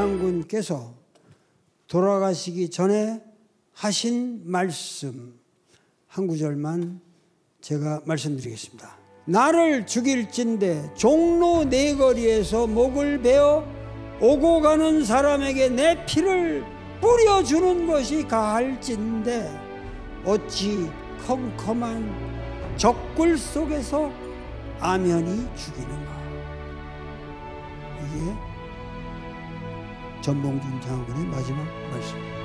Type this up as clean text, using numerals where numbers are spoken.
장군께서 돌아가시기 전에 하신 말씀 한 구절만 제가 말씀드리겠습니다. 나를 죽일진대 종로 네거리에서 목을 베어 오고 가는 사람에게 내 피를 뿌려주는 것이 가할진대 어찌 컴컴한 적굴 속에서 아면이 죽이는가. 이게 전봉준 장군의 마지막 말씀.